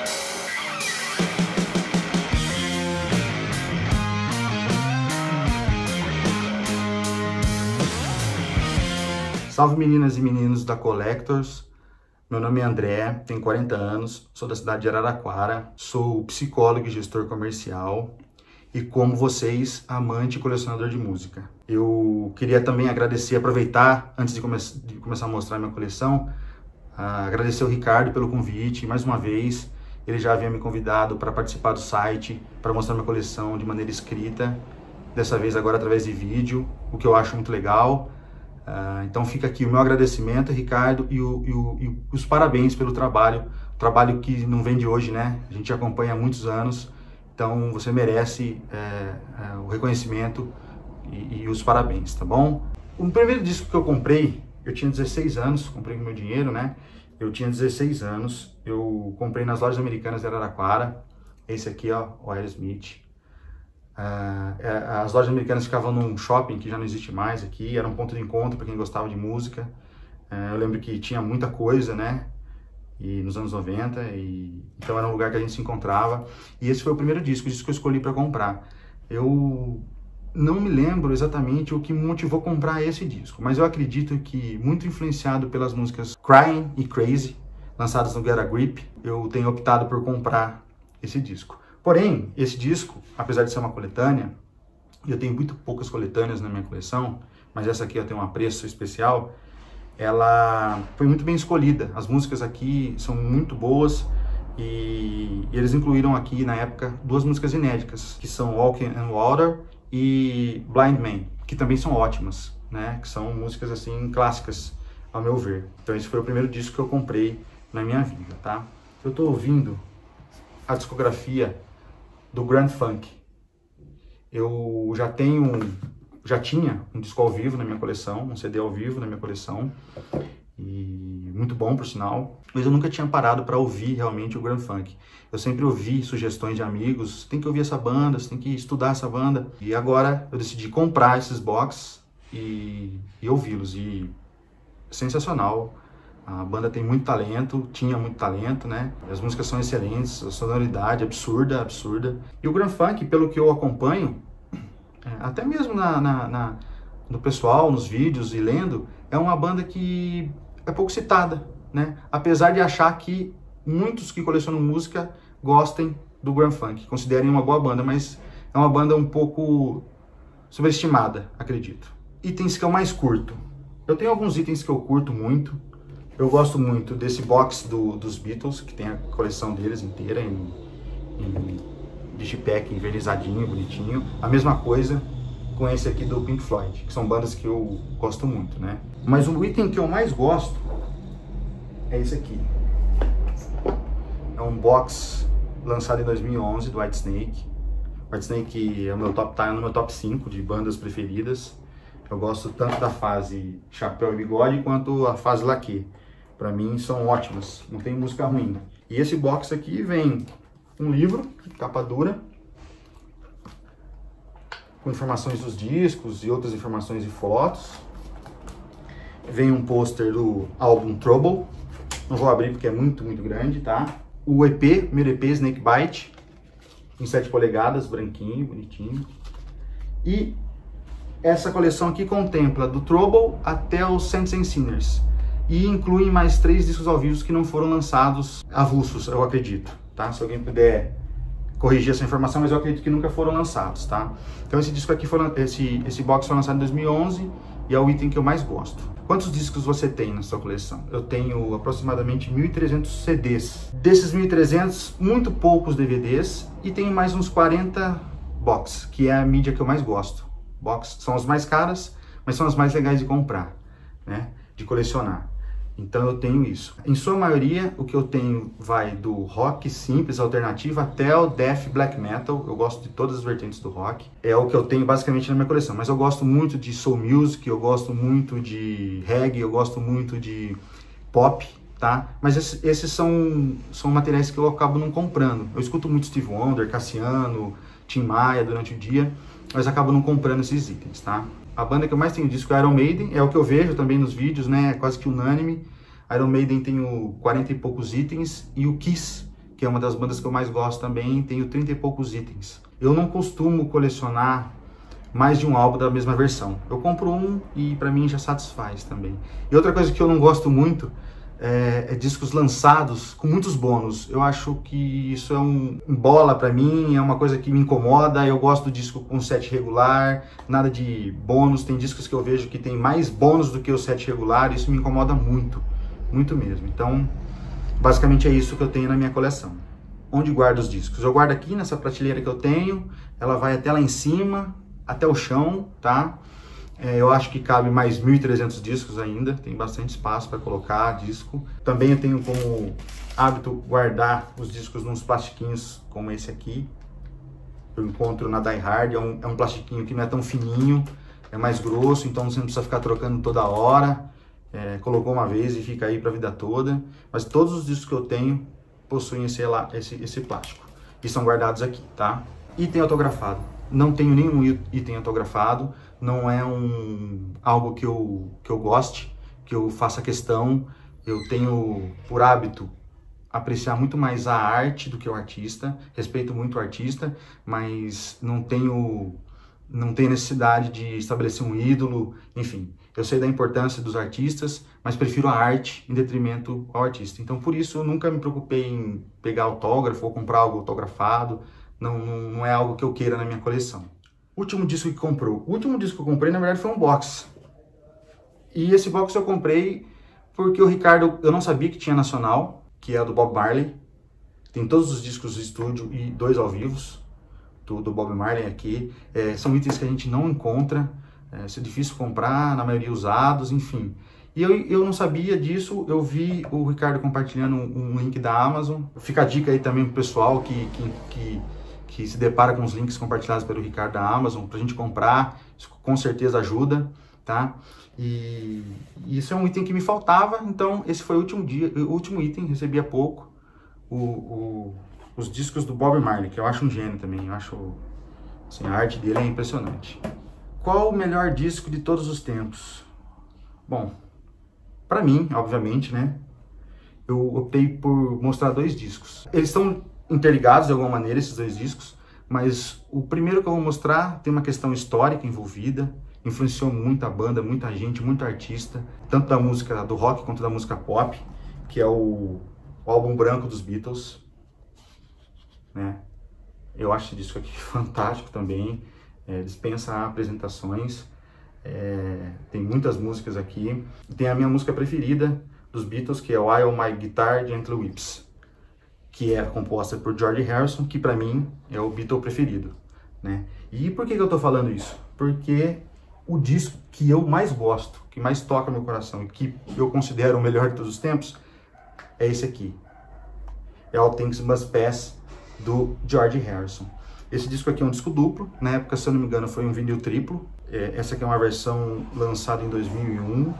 Salve meninas e meninos da Collectors, meu nome é André, tenho 40 anos, sou da cidade de Araraquara, sou psicólogo e gestor comercial e, como vocês, amante e colecionador de música. Eu queria também aproveitar, antes de começar a mostrar minha coleção, agradecer ao Ricardo pelo convite, mais uma vez. Ele já havia me convidado para participar do site, para mostrar minha coleção de maneira escrita, dessa vez agora através de vídeo, o que eu acho muito legal. Então fica aqui o meu agradecimento, Ricardo, e os parabéns pelo trabalho que não vem de hoje, né? A gente acompanha há muitos anos, então você merece o reconhecimento e os parabéns, tá bom? O primeiro disco que eu comprei, eu tinha 16 anos, comprei com meu dinheiro, né? Eu tinha 16 anos, eu comprei nas lojas americanas de Araraquara, esse aqui, ó, o Aerosmith. As lojas americanas ficavam num shopping que já não existe mais aqui, era um ponto de encontro para quem gostava de música. Eu lembro que tinha muita coisa, né? E nos anos 90, então era um lugar que a gente se encontrava. E esse foi o primeiro disco, o disco que eu escolhi para comprar. Eu não me lembro exatamente o que me motivou a comprar esse disco, mas eu acredito que, muito influenciado pelas músicas Crying e Crazy, lançadas no Get a Grip, eu tenho optado por comprar esse disco. Porém, esse disco, apesar de ser uma coletânea, e eu tenho muito poucas coletâneas na minha coleção, mas essa aqui eu tenho um apreço especial, ela foi muito bem escolhida. As músicas aqui são muito boas e eles incluíram aqui, na época, duas músicas inéditas, que são Walking on Water e Blind Man, que também são ótimas, né? Que são músicas, assim, clássicas, ao meu ver. Então esse foi o primeiro disco que eu comprei na minha vida, tá? Eu tô ouvindo a discografia do Grand Funk. Eu já tinha um disco ao vivo na minha coleção, um CD ao vivo na minha coleção, e muito bom, por sinal, mas eu nunca tinha parado para ouvir realmente o Grand Funk. Eu sempre ouvi sugestões de amigos, tem que ouvir essa banda, você tem que estudar essa banda, e agora eu decidi comprar esses box e ouvi-los, e sensacional. A banda tem muito talento, tinha muito talento, né? As músicas são excelentes, a sonoridade absurda, absurda. E o Grand Funk, pelo que eu acompanho, até mesmo no pessoal, nos vídeos e lendo, é uma banda que é pouco citada, né? Apesar de achar que muitos que colecionam música gostem do Grand Funk, considerem uma boa banda, mas é uma banda um pouco subestimada, acredito. Itens que eu mais curto. Eu tenho alguns itens que eu curto muito. Eu gosto muito desse box dos Beatles, que tem a coleção deles inteira em digipack, envernizadinho, bonitinho. A mesma coisa com esse aqui do Pink Floyd, que são bandas que eu gosto muito, né? Mas o item que eu mais gosto é esse aqui. É um box lançado em 2011 do Whitesnake. Whitesnake é tá no meu top 5 de bandas preferidas. Eu gosto tanto da fase chapéu e bigode quanto a fase laque. Pra mim são ótimas, não tem música ruim. E esse box aqui vem um livro, capa dura, com informações dos discos e outras informações e fotos. Vem um pôster do álbum Trouble, não vou abrir porque é muito, muito grande, tá? O EP, primeiro EP, Snake Bite, em 7 polegadas, branquinho, bonitinho. E essa coleção aqui contempla do Trouble até os Saints and Sinners. E inclui mais 3 discos ao vivo que não foram lançados, avulsos, eu acredito, tá? Se alguém puder corrigir essa informação, mas eu acredito que nunca foram lançados, tá? Então esse disco aqui, esse box foi lançado em 2011 e é o item que eu mais gosto. Quantos discos você tem na sua coleção? Eu tenho aproximadamente 1.300 CDs. Desses 1.300, muito poucos DVDs e tenho mais uns 40 box, que é a mídia que eu mais gosto. Box são as mais caras, mas são as mais legais de comprar, né? De colecionar. Então eu tenho isso. Em sua maioria, o que eu tenho vai do rock simples, alternativo, até o death black metal. Eu gosto de todas as vertentes do rock. É o que eu tenho basicamente na minha coleção. Mas eu gosto muito de soul music, eu gosto muito de reggae, eu gosto muito de pop, tá? Mas esses são materiais que eu acabo não comprando. Eu escuto muito Steve Wonder, Cassiano, Tim Maia durante o dia, mas acabo não comprando esses itens, tá? A banda que eu mais tenho disco é Iron Maiden, é o que eu vejo também nos vídeos, né? É quase que unânime. Iron Maiden tem 40 e poucos itens, e o Kiss, que que é uma das bandas que eu mais gosto também, tenho 30 e poucos itens. Eu não costumo colecionar mais de um álbum da mesma versão. Eu compro um e para mim já satisfaz também. E outra coisa que eu não gosto muito é discos lançados com muitos bônus. Eu acho que isso é um bola para mim, é uma coisa que me incomoda. Eu gosto do disco com set regular, nada de bônus. Tem discos que eu vejo que tem mais bônus do que o set regular, isso me incomoda muito, muito mesmo. Então, basicamente é isso que eu tenho na minha coleção. Onde guardo os discos? Eu guardo aqui nessa prateleira que eu tenho, ela vai até lá em cima, até o chão, tá? Eu acho que cabe mais 1.300 discos ainda, tem bastante espaço para colocar disco. Também eu tenho como hábito guardar os discos nos plastiquinhos como esse aqui. Eu encontro na Die Hard, é um plastiquinho que não é tão fininho, é mais grosso, então você não precisa ficar trocando toda hora. Colocou uma vez e fica aí para a vida toda. Mas todos os discos que eu tenho possuem esse plástico e são guardados aqui, tá? Item autografado. Não tenho nenhum item autografado, não é algo que eu goste, que eu faça questão. Eu tenho por hábito apreciar muito mais a arte do que o artista, respeito muito o artista, mas não tenho necessidade de estabelecer um ídolo, enfim. Eu sei da importância dos artistas, mas prefiro a arte em detrimento ao artista. Então, por isso, eu nunca me preocupei em pegar autógrafo ou comprar algo autografado. Não é algo que eu queira na minha coleção. Último disco que comprou. O último disco que eu comprei, na verdade, foi um box. E esse box eu comprei porque o Ricardo, eu não sabia que tinha nacional, que é do Bob Marley. Tem todos os discos do estúdio e 2 ao vivo do Bob Marley aqui. São itens que a gente não encontra, é difícil comprar, na maioria usados, enfim. E eu não sabia disso, eu vi o Ricardo compartilhando um link da Amazon. Fica a dica aí também pro pessoal que se depara com os links compartilhados pelo Ricardo da Amazon, pra gente comprar, isso com certeza ajuda, tá? E isso é um item que me faltava, então esse foi o último item, recebi há pouco, os discos do Bob Marley, que eu acho um gênio também, eu acho, assim, a arte dele é impressionante. Qual o melhor disco de todos os tempos? Bom, pra mim, obviamente, né, eu optei por mostrar 2 discos. Eles estão interligados de alguma maneira, esses 2 discos, mas o primeiro que eu vou mostrar tem uma questão histórica envolvida, influenciou muito a banda, muita gente, muito artista, tanto da música do rock quanto da música pop, que é o álbum branco dos Beatles, né? Eu acho esse disco aqui fantástico também, dispensa apresentações, tem muitas músicas aqui, e tem a minha música preferida dos Beatles, que é While My Guitar Gently Weeps, que é composta por George Harrison, que para mim é o Beatle preferido, né? E por que eu tô falando isso? Porque o disco que eu mais gosto, que mais toca meu coração e que eu considero o melhor de todos os tempos, é esse aqui. É All Things Must Pass, do George Harrison. Esse disco aqui é um disco duplo, na época, se eu não me engano, foi um vinil triplo. Essa aqui é uma versão lançada em 2001.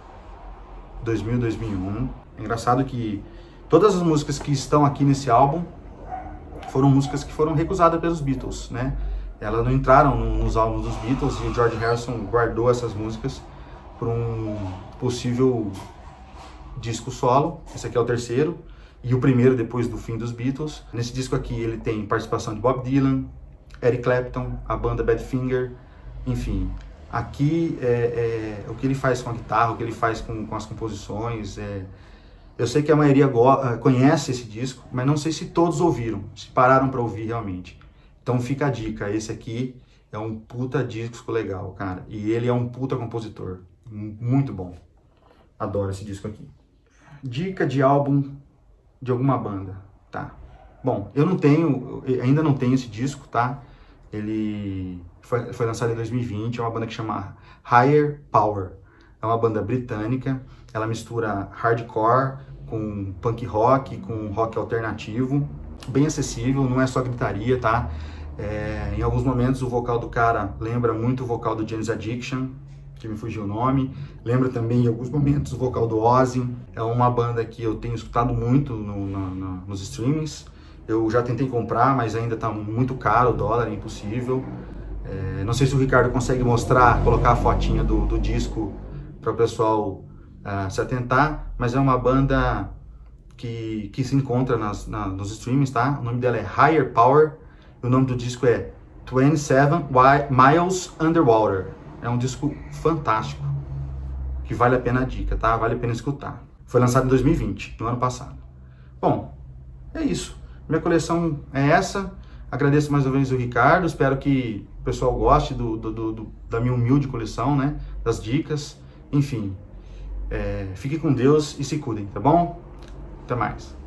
É engraçado que todas as músicas que estão aqui nesse álbum foram músicas que foram recusadas pelos Beatles, né? Elas não entraram nos álbuns dos Beatles e o George Harrison guardou essas músicas para um possível disco solo. Esse aqui é o terceiro e o primeiro depois do fim dos Beatles. Nesse disco aqui ele tem participação de Bob Dylan, Eric Clapton, a banda Badfinger, enfim. Aqui o que ele faz com a guitarra, o que ele faz com as composições. Eu sei que a maioria conhece esse disco, mas não sei se todos ouviram, se pararam para ouvir realmente. Então fica a dica, esse aqui é um puta disco legal, cara. E ele é um puta compositor, muito bom. Adoro esse disco aqui. Dica de álbum de alguma banda, tá? Bom, ainda não tenho esse disco, tá? Ele foi lançado em 2020, é uma banda que chama Higher Power. É uma banda britânica, ela mistura hardcore com punk rock, com rock alternativo, bem acessível, não é só gritaria, tá? Em alguns momentos o vocal do cara lembra muito o vocal do Jane's Addiction, que me fugiu o nome, lembra também em alguns momentos o vocal do Ozzy. É uma banda que eu tenho escutado muito nos streamings, eu já tentei comprar, mas ainda tá muito caro, o dólar é impossível. Não sei se o Ricardo consegue mostrar, colocar a fotinha do disco para o pessoal se atentar, mas é uma banda que se encontra nos streamings, tá? O nome dela é Higher Power, e o nome do disco é 27 Miles Underwater. É um disco fantástico, que vale a pena a dica, tá? Vale a pena escutar. Foi lançado em 2020, no ano passado. Bom, é isso. Minha coleção é essa. Agradeço mais uma vez o Ricardo. Espero que o pessoal goste da minha humilde coleção, né? Das dicas. Enfim, fique com Deus e se cuidem, tá bom? Até mais.